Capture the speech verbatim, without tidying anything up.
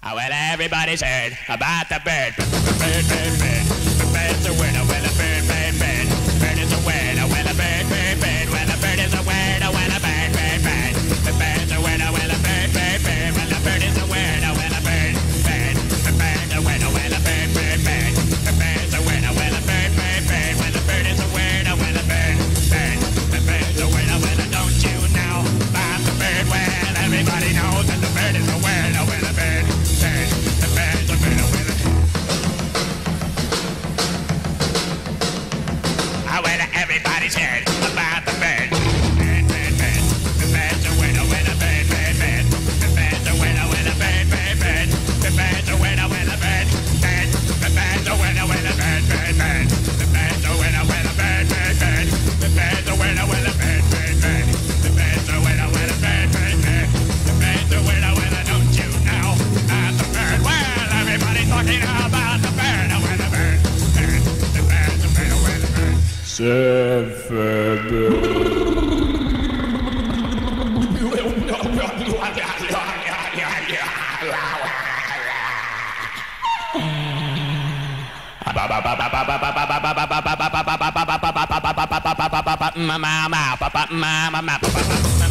Oh, well, everybody's heard about the bird. Bird, bird, bird. The bird's a word. Oh, well, a bird, bird, bird. Bird is a word. Oh, well, a bird, bird, bird. Well, a bird is a word. Oh, well, a bird, bird, bird. The bird's a word. Oh, well, a bird, bird, bird. Well, a bird is a word. Oh, well, a bird, bird. The bird's a word. Oh, well, a bird, bird, bird. The bird's a word. Oh, well, a bird, bird, bird. Well, a bird is a word. Oh, well, a bird, bird. The bird's a word. Oh, well, don't you know about the bird? Well, everybody knows that the bird is a word. Oh, well, a bird. Everybody's heard about the bird. Bird, bird, bird. The bird's a winner, winner, bird, bird, bird. The bird's a winner, winner, bird, bird, bird. The bird's a winner, winner, bird, bird. The bird's a winner, winner, bird, bird, bird. The bird's a winner, winner, bird, bird, bird. The bird's a winner, winner, bird, bird, bird. The bird's a winner, winner, bird, bird, bird. The bird's a winner, winner, don't you know about the bird? Well, everybody's talking about the bird, a winner, bird, bird. The bird's a winner, winner, bird. Surfin. Mama, mama, mama, mama, mama.